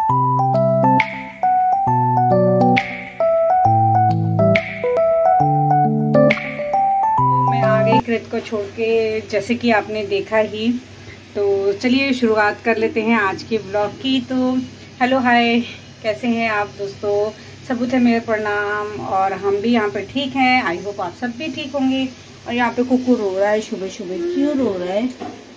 मैं आ गई कृत को छोड़ के, जैसे कि आपने देखा ही। तो चलिए शुरुआत कर लेते हैं आज के ब्लॉग की। तो हेलो हाय, कैसे हैं आप दोस्तों? सबूत है मेरे प्रणाम। और हम भी यहाँ पे ठीक हैं। आई होप आप सब भी ठीक होंगे। और यहाँ पे कुकू रो रहा है सुबह सुबह। क्यों रो रहा है?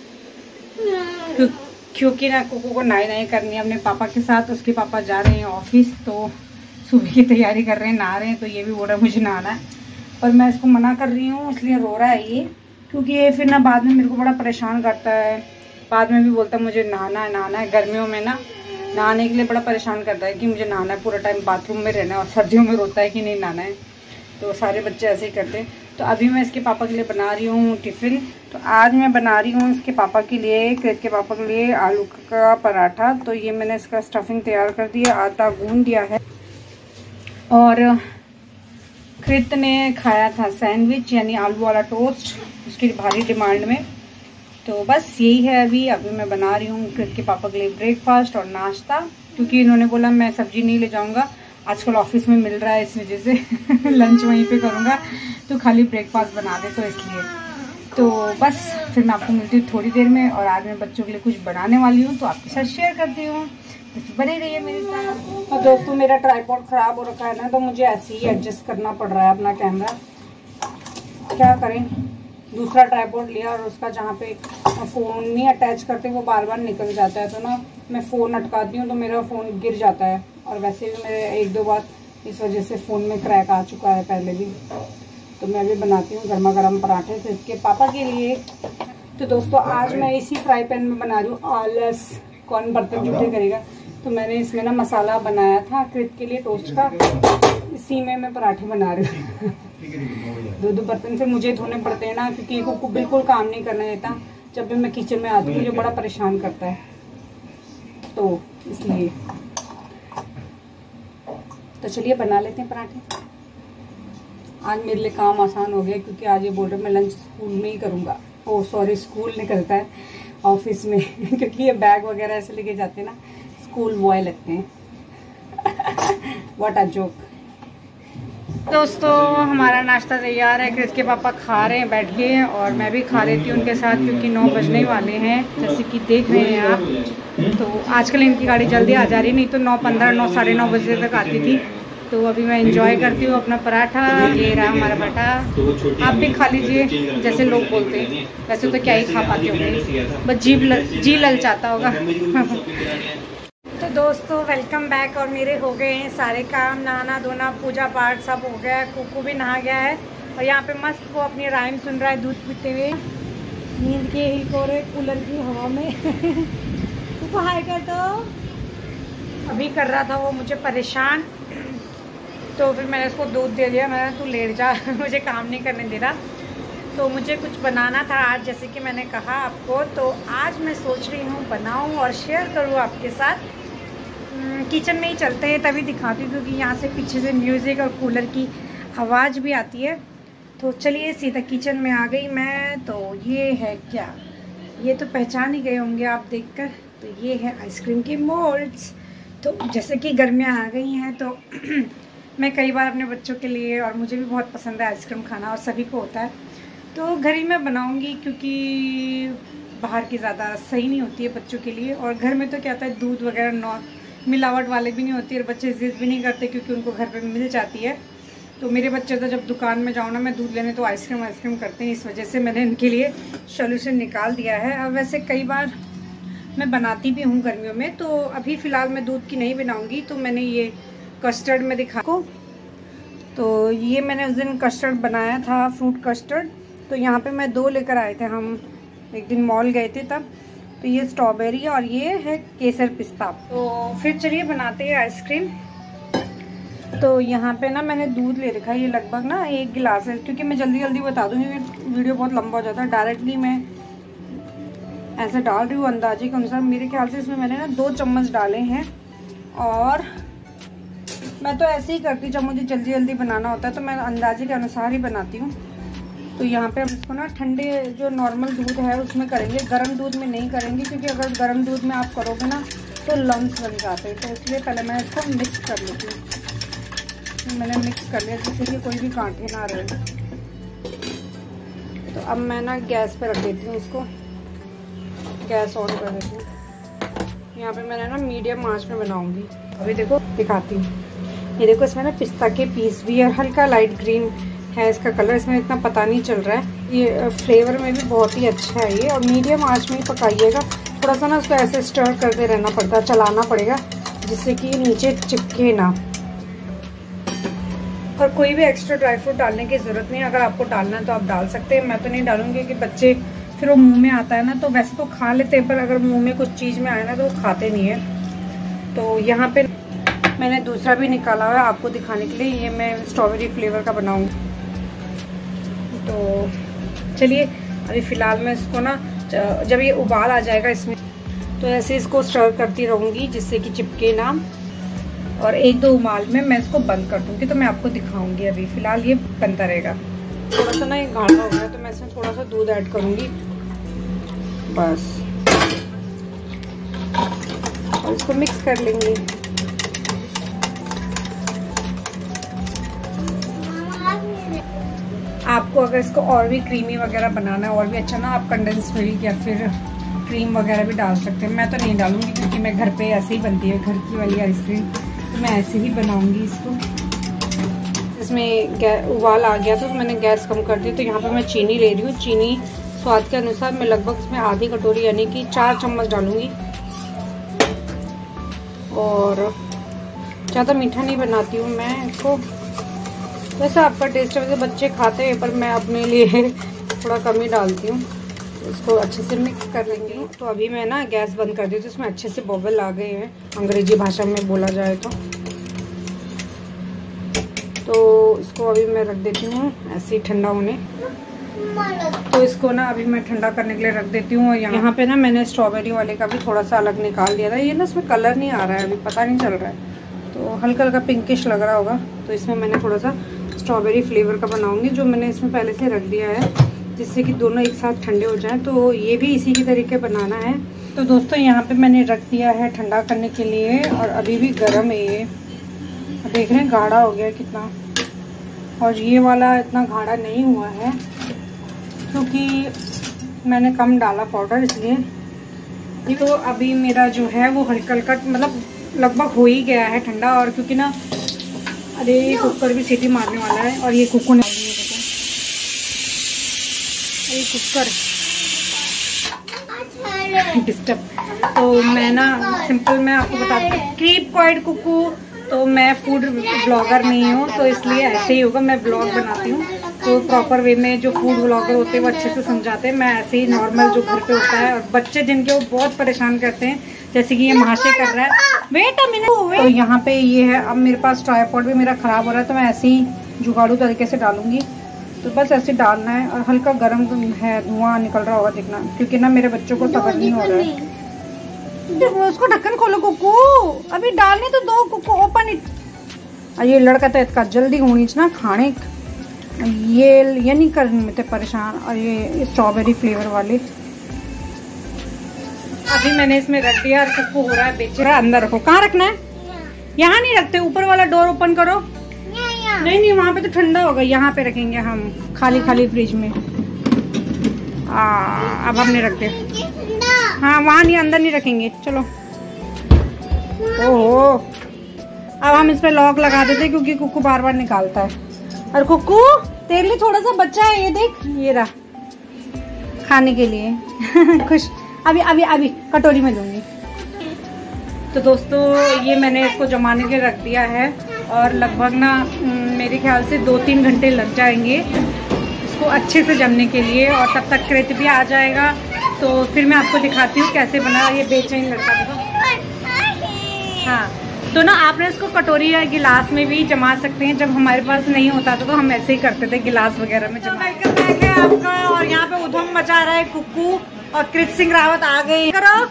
क्योंकि ना कुकू को नहाई करनी है अपने पापा के साथ। उसके पापा जा रहे हैं ऑफिस, तो सुबह की तैयारी कर रहे हैं, नहा रहे हैं। तो ये भी बोल रहा है मुझे नहाना है, पर मैं इसको मना कर रही हूँ, इसलिए रो रहा है ये। क्योंकि ये फिर ना बाद में मेरे को बड़ा परेशान करता है। बाद में भी बोलता है मुझे नहाना है। गर्मियों में ना नहाने के लिए बड़ा परेशान करता है कि मुझे नहाना है, पूरा टाइम बाथरूम में रहना है। और सर्दियों में रोता है कि नहीं नहाना है। तो सारे बच्चे ऐसे ही करते हैं। तो अभी मैं इसके पापा के लिए बना रही हूँ टिफ़िन। तो आज मैं बना रही हूँ इसके पापा के लिए, कृत के पापा के लिए आलू का पराठा। तो ये मैंने इसका स्टफिंग तैयार कर दिया, आटा गूंद दिया है। और कृत ने खाया था सैंडविच, यानी आलू वाला टोस्ट, उसकी भारी डिमांड में। तो बस यही है। अभी मैं बना रही हूँ कृत के पापा के लिए ब्रेकफास्ट और नाश्ता, क्योंकि इन्होंने बोला मैं सब्जी नहीं ले जाऊँगा, आजकल ऑफिस में मिल रहा है, इस वजह से लंच वहीं पे करूँगा, तो खाली ब्रेकफास्ट बना दे, तो इसलिए। तो बस फिर मैं आपको मिलती हूँ थोड़ी देर में। और आज मैं बच्चों के लिए कुछ बनाने वाली हूँ, तो आपके साथ शेयर करती हूँ। तो बने रहिए मेरे साथ। और दोस्तों, मेरा ट्राइपॉड ख़राब हो रखा है ना, तो मुझे ऐसे ही एडजस्ट करना पड़ रहा है अपना कैमरा। क्या करें, दूसरा ट्राइपॉड लिया और उसका जहाँ पे फ़ोन नहीं अटैच करते वो बार बार निकल जाता है। तो ना मैं फ़ोन अटकाती हूँ तो मेरा फ़ोन गिर जाता है। और वैसे भी मेरे 1-2 बार इस वजह से फ़ोन में क्रैक आ चुका है पहले भी। तो मैं भी बनाती हूँ गर्मा गर्म पराठे कृत के पापा के लिए। तो दोस्तों, आज मैं इसी फ्राई पैन में बना रही हूँ। आलस, कौन बर्तन जूठे करेगा। तो मैंने इसमें ना मसाला बनाया था कृत के लिए टोस्ट का, इसी में मैं पराठे बना रही हूँ। 2 बर्तन फिर मुझे धोने पड़ते हैं ना, क्योंकि कुकू बिल्कुल काम नहीं करने देता। जब भी मैं किचन में आती हूँ, मुझे बड़ा परेशान करता है, तो इसलिए। तो चलिए बना लेते हैं पराठे। आज मेरे लिए काम आसान हो गया, क्योंकि आज ये बोल रहे मैं लंच स्कूल में ही करूँगा। ओह सॉरी, स्कूल निकलता है ऑफिस में क्योंकि ये बैग वगैरह ऐसे लेके जाते हैं ना, स्कूल बॉय लगते हैं। What a joke. दोस्तों, हमारा नाश्ता तैयार है। कृत के पापा खा रहे हैं बैठ के, और मैं भी खा लेती हूँ उनके साथ, क्योंकि 9 बजने वाले हैं, जैसे कि देख रहे हैं आप। तो आजकल इनकी गाड़ी जल्दी आ जा रही, नहीं तो 9:15, 9, 9:30 बजे तक आती थी। तो अभी मैं एंजॉय करती हूँ अपना पराठा। ये रहा हमारा पराठा। आप भी खा लीजिए, जैसे लोग बोलते हैं। वैसे तो क्या ही खा पाते होंगे, बस जी ललचाता होगा। तो दोस्तों, वेलकम बैक। और मेरे हो गए हैं सारे काम, नहाना धोना पूजा पाठ सब हो गया है। कुकू भी नहा गया है, और यहाँ पे मस्त वो अपनी राइम सुन रहा है दूध पीते हुए, नींद के हिल को रहे कूलर की हवा में। कुकू हाय कर दो। अभी कर रहा था वो मुझे परेशान, तो फिर मैंने उसको दूध दे दिया। मैंने तू लेट जा, मुझे काम नहीं करने दे रहा। तो मुझे कुछ बनाना था आज, जैसे कि मैंने कहा आपको। तो आज मैं सोच रही हूँ बनाऊँ और शेयर करूँ आपके साथ। किचन में ही चलते हैं, तभी दिखाती हूँ, क्योंकि यहाँ से पीछे से म्यूज़िक और कूलर की आवाज़ भी आती है। तो चलिए सीधा किचन में आ गई मैं। तो ये है क्या, ये तो पहचान ही गए होंगे आप देखकर। तो ये है आइसक्रीम के मोल्ड्स। तो जैसे कि गर्मियाँ आ गई हैं, तो मैं कई बार अपने बच्चों के लिए, और मुझे भी बहुत पसंद है आइसक्रीम खाना, और सभी को होता है, तो घर ही में बनाऊँगी, क्योंकि बाहर की ज़्यादा सही नहीं होती है बच्चों के लिए। और घर में तो क्या होता है, दूध वगैरह मिलावट वाले भी नहीं होती, और बच्चे जिद भी नहीं करते, क्योंकि उनको घर पे मिल जाती है। तो मेरे बच्चे तो जब दुकान में जाऊँ ना मैं दूध लेने, तो आइसक्रीम करते हैं। इस वजह से मैंने इनके लिए सोल्यूशन निकाल दिया है। और वैसे कई बार मैं बनाती भी हूँ गर्मियों में। तो अभी फ़िलहाल मैं दूध की नहीं बनाऊँगी, तो मैंने ये कस्टर्ड में दिखा को। तो ये मैंने उस दिन कस्टर्ड बनाया था, फ्रूट कस्टर्ड। तो यहाँ पे मैं 2 लेकर आए थे, हम एक दिन मॉल गए थे तब। तो ये स्ट्रॉबेरी और ये है केसर पिस्ता। तो फिर चलिए बनाते हैं आइसक्रीम। तो यहाँ पे ना मैंने दूध ले रखा है, ये लगभग ना 1 गिलास है, क्योंकि मैं जल्दी बता दूँगी, वीडियो बहुत लंबा हो जाता है। डायरेक्टली मैं ऐसे डाल रही हूँ अंदाजे के अनुसार। मेरे ख्याल से इसमें मैंने ना 2 चम्मच डाले हैं। और मैं तो ऐसे ही करती हूँ, जब मुझे जल्दी बनाना होता है तो मैं अंदाजे के अनुसार ही बनाती हूँ। तो यहाँ पे हम इसको ना ठंडे जो नॉर्मल दूध है उसमें करेंगे, गर्म दूध में नहीं करेंगे, क्योंकि अगर गर्म दूध में आप करोगे ना तो लम्स बन जाते हैं, तो इसलिए पहले मैं इसको मिक्स कर लेती हूँ। मैंने मिक्स कर लिया जिससे कि कोई भी कांटे ना रहे। तो अब मैं ना गैस पे रख देती हूँ इसको, गैस ऑन कर देती हूँ। यहाँ पे मैंने ना मीडियम आंच में बनाऊंगी। अभी देखो दिखाती हूँ, ये देखो इसमें ना पिस्ता के पीस भी है, हल्का लाइट ग्रीन है इसका कलर, इसमें इतना पता नहीं चल रहा है। ये फ्लेवर में भी बहुत ही अच्छा है ये। और मीडियम आंच में ही पकाइएगा, थोड़ा सा ना उसको ऐसे स्टर करते रहना पड़ता है, चलाना पड़ेगा जिससे कि नीचे चिपके ना। और कोई भी एक्स्ट्रा ड्राई फ्रूट डालने की ज़रूरत नहीं है, अगर आपको डालना है तो आप डाल सकते हैं। मैं तो नहीं डालूंगी क्योंकि बच्चे फिर वो मुंह में आता है ना, तो वैसे तो खा लेते हैं पर अगर मुंह में कुछ चीज़ में आए ना तो वो खाते नहीं है। तो यहाँ पे मैंने दूसरा भी निकाला हुआ है आपको दिखाने के लिए, ये मैं स्ट्रॉबेरी फ्लेवर का बनाऊंगी। तो चलिए अभी फ़िलहाल मैं इसको ना जब ये उबाल आ जाएगा इसमें तो ऐसे इसको स्टर करती रहूँगी जिससे कि चिपके ना, और एक दो उबाल में मैं इसको बंद कर दूँगी तो मैं आपको दिखाऊंगी। अभी फ़िलहाल ये बनता रहेगा। थोड़ा सा ना ये गाढ़ा हो गया तो मैं इसमें थोड़ा सा दूध ऐड करूँगी बस, और इसको मिक्स कर लेंगे। आपको अगर इसको और भी क्रीमी वगैरह बनाना है और भी अच्छा ना, आप कंडेंस मिल्क या फिर क्रीम वगैरह भी डाल सकते हैं। मैं तो नहीं डालूंगी क्योंकि मैं घर पे ऐसे ही बनती है घर की वाली आइसक्रीम, तो मैं ऐसे ही बनाऊंगी इसको। इसमें उबाल आ गया तो मैंने गैस कम कर दी। तो यहाँ पर मैं चीनी ले रही हूँ, चीनी स्वाद के अनुसार मैं लगभग इसमें आधी कटोरी यानी कि 4 चम्मच डालूंगी। और ज़्यादा मीठा नहीं बनाती हूँ मैं इसको, वैसे आपका टेस्ट है, वैसे बच्चे खाते हैं पर मैं अपने लिए थोड़ा कम ही डालती हूँ। तो इसको अच्छे से मिक्स कर लेंगे। तो अभी मैं ना गैस बंद कर दी तो इसमें अच्छे से बबल आ गए हैं, अंग्रेजी भाषा में बोला जाए तो इसको अभी मैं रख देती हूँ ऐसे ही ठंडा होने। तो इसको ना अभी मैं ठंडा करने के लिए रख देती हूँ। और यहाँ पे ना मैंने स्ट्रॉबेरी वाले का भी थोड़ा सा अलग निकाल दिया था। ये ना इसमें कलर नहीं आ रहा है, अभी पता नहीं चल रहा है, तो हल्का हल्का पिंकिश लग रहा होगा। तो इसमें मैंने थोड़ा सा स्ट्रॉबेरी फ्लेवर का बनाऊंगी जो मैंने इसमें पहले से रख दिया है, जिससे कि दोनों एक साथ ठंडे हो जाएं। तो ये भी इसी के तरीके बनाना है। तो दोस्तों यहाँ पे मैंने रख दिया है ठंडा करने के लिए, और अभी भी गर्म है ये। देख रहे हैं गाढ़ा हो गया कितना, और ये वाला इतना गाढ़ा नहीं हुआ है क्योंकि मैंने कम डाला पाउडर, इसलिए। तो अभी मेरा जो है वो हल्का हल्का मतलब लगभग हो ही गया है ठंडा। और क्योंकि ना अरे कुकर भी सीटी मारने वाला है, और ये कुकर नहीं, ये कुकर डिस्टर्ब। तो मैं ना सिंपल मैं आपको बताती हूँ, कीप क्वाइट कुकू। तो मैं फूड ब्लॉगर नहीं हूँ तो इसलिए ऐसे ही होगा, मैं ब्लॉग बनाती हूँ तो प्रॉपर वे में जो फूड ब्लॉगर होते हैं वो अच्छे से समझाते हैं। मैं ऐसे ही नॉर्मल जो घर पे होता है, और बच्चे जिनके वो बहुत परेशान करते हैं, जैसे कि ये महाशय कर रहा है। Wait a minute. तो यहाँ पे ये है, अब मेरे पास ट्राइपॉड भी मेरा खराब हो रहा है तो मैं ऐसे ही जुगाड़ू तरीके से डालूंगी। तो बस ऐसे डालना है, और हल्का गर्म है, धुआं निकल रहा होगा देखना, क्योंकि ना मेरे बच्चों को सब्र नहीं हो रहा है। उसको ढक्कन खोलो कुकू, अभी डालने तो दो कुकू, ओपन इट। ये लड़का तो इतना जल्दी होनी ना खाने, ये नहीं करने में परेशान। और ये स्ट्रॉबेरी फ्लेवर वाले अभी मैंने इसमें रख दिया, और कुकू हो रहा है बेचारा। अंदर रखो, कहाँ रखना है? यहाँ नहीं रखते, ऊपर वाला डोर ओपन करो। नहीं नहीं, वहाँ पे तो ठंडा होगा, यहाँ पे रखेंगे हम खाली खाली फ्रिज में। अब हमने रख दिया। हाँ वहाँ नहीं, अंदर नहीं रखेंगे, चलो। ओहो, अब हम इस पे लॉक लगा देते क्योंकि कुकू बार बार निकालता है। और कुकू तेरे लिए थोड़ा सा बच्चा है, ये देख, ये रहा खाने के लिए खुश। अभी अभी अभी कटोरी में दूंगी। तो दोस्तों ये मैंने इसको जमाने के रख दिया है, और लगभग ना मेरे ख्याल से 2-3 घंटे लग जाएंगे इसको अच्छे से जमने के लिए, और तब तक कृत भी आ जाएगा। तो फिर मैं आपको दिखाती हूँ कैसे बना। ये बेचैन लड़का देखो। हाँ, तो ना आपने इसको कटोरी या गिलास में भी जमा सकते हैं। जब हमारे पास नहीं होता था तो हम ऐसे ही करते थे, गिलास वगैरह में जमा। है आपका, और यहाँ पे उधम मचा रहा है कुकू, और कृत सिंह रावत आ गए। करो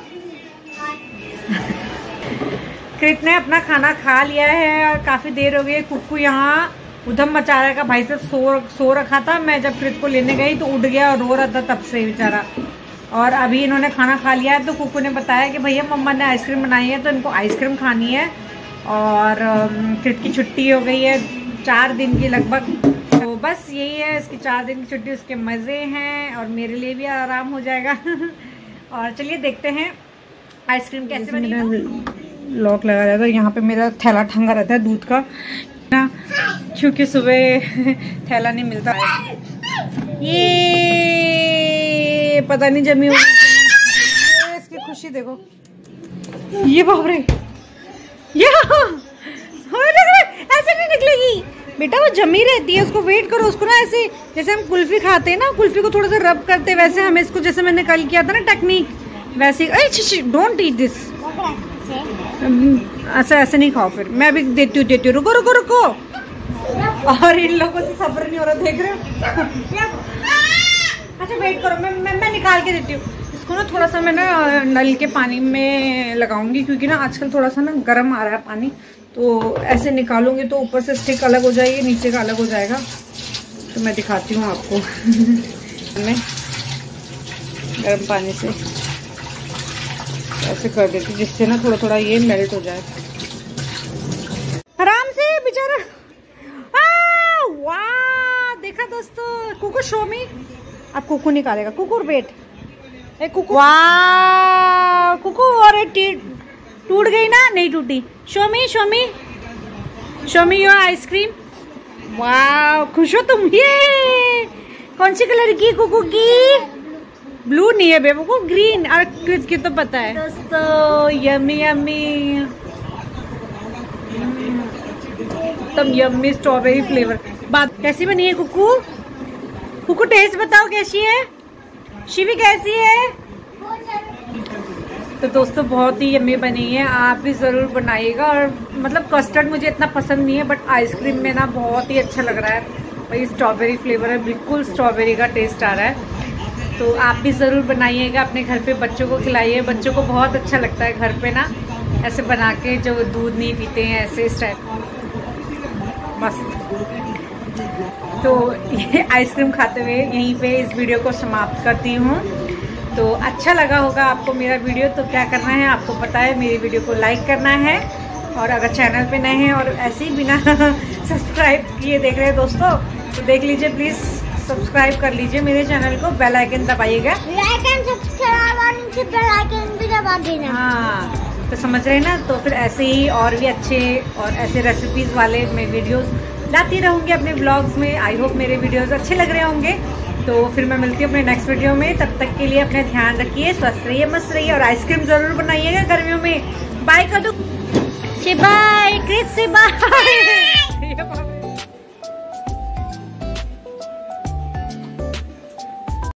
कृत ने अपना खाना खा लिया है, और काफी देर हो गई। कुकू यहाँ उधम मचा रहा है, भाई साहब सो रखा था। मैं जब कृत को लेने गई तो उठ गया और रो रहा था तब से बेचारा। और अभी इन्होंने खाना खा लिया है, तो कुकू ने बताया कि भैया मम्मा ने आइसक्रीम बनाई है तो इनको आइसक्रीम खानी है। और कृत की छुट्टी हो गई है 4 दिन की लगभग, तो बस यही है इसकी 4 दिन की छुट्टी, उसके मज़े हैं और मेरे लिए भी आराम हो जाएगा। और चलिए देखते हैं आइसक्रीम कैसे बनेगी। लॉक लगा रहता है, यहाँ पे मेरा थैला ठंगा रहता है दूध का ना, क्योंकि सुबह थैला नहीं मिलता है। ये पता नहीं जमी होगी, इसकी खुशी देखो। ये बाप रे, ये ऐसे नहीं निकलेगी बेटा, वो जमी रहती है, उसको वेट करो। उसको ना ऐसे जैसे हम कुल्फी खाते हैं ना, कुल्फी को थोड़ा सा रब करते हैं, वैसे हमें इसको, जैसे मैंने कल किया था ना टेक्निक, वैसे। डोंट ईट दिस, ऐसा ऐसे नहीं खाओ। फिर मैं भी देती हूँ, रुको रुको रुको। और इन लोगों से सब्र नहीं हो रहा, देख रहे हो। अच्छा वेट करो, मैं निकाल के देती हूँ इसको ना। थोड़ा सा मैं ना नल के पानी में लगाऊंगी, क्योंकि ना आजकल थोड़ा सा ना गर्म आ रहा है पानी, तो ऐसे निकालूंगी तो ऊपर से स्टिक अलग हो जाएगी, नीचे का अलग हो जाएगा। तो मैं दिखाती हूँ आपको। मैं गर्म पानी से ऐसे कर देती हूँ, जिससे ना थोड़ा थोड़ा ये मेल्ट हो जाए आराम से बेचारा। वाह देखा दोस्तों, कुकू शो मी। अब कुकू निकालेगा, कुकू वेट, कुकू। वाह कुकू, और टूट गई ना? नहीं टूटी। Show me show me show me your ice cream. वाह खुश हो तुम? ये कौन सी कलर की कुकू की? ब्लू नहीं है बेबू को, ग्रीन। और क्रिस की तो पता है दोस्तों। यम्मी यम्मी, तब यम्मी स्ट्रॉबेरी फ्लेवर। बात कैसी बनी है कुकू? कुकू टेस्ट बताओ कैसी है? शिवी कैसी है? तो दोस्तों बहुत ही यम्मी बनी है, आप भी ज़रूर बनाइएगा। और मतलब कस्टर्ड मुझे इतना पसंद नहीं है, बट आइसक्रीम में ना बहुत ही अच्छा लग रहा है भाई। स्ट्रॉबेरी फ्लेवर है, बिल्कुल स्ट्रॉबेरी का टेस्ट आ रहा है। तो आप भी ज़रूर बनाइएगा, अपने घर पे बच्चों को खिलाइए। बच्चों को बहुत अच्छा लगता है घर पे ना ऐसे बना के, जो दूध नहीं पीते हैं ऐसे इस टाइप, मस्त। तो ये आइसक्रीम खाते हुए यहीं पे इस वीडियो को समाप्त करती हूँ। तो अच्छा लगा होगा आपको मेरा वीडियो, तो क्या करना है आपको पता है, मेरी वीडियो को लाइक करना है। और अगर चैनल पे नए हैं और ऐसे ही बिना सब्सक्राइब किए देख रहे हैं दोस्तों, तो देख लीजिए प्लीज़, सब्सक्राइब कर लीजिए मेरे चैनल को, बेल आइकन दबाइएगा। लाइक एंड सब्सक्राइब और नीचे बेल आइकन भी दबा देना। हाँ तो समझ रहे हैं ना। तो फिर ऐसे ही और भी अच्छे और ऐसे रेसिपीज़ वाले मैं वीडियोस लाती रहूँगी अपने व्लॉग्स में। आई होप मेरे वीडियोस अच्छे लग रहे होंगे। तो फिर मैं मिलती हूँ अपने नेक्स्ट वीडियो में। तब तक के लिए अपने ध्यान रखिए, स्वस्थ रहिए, मस्त रहिए, और आइसक्रीम ज़रूर बनाइएगा गर्मियों में। बाय कर दो, बाय क्रिस से बाय।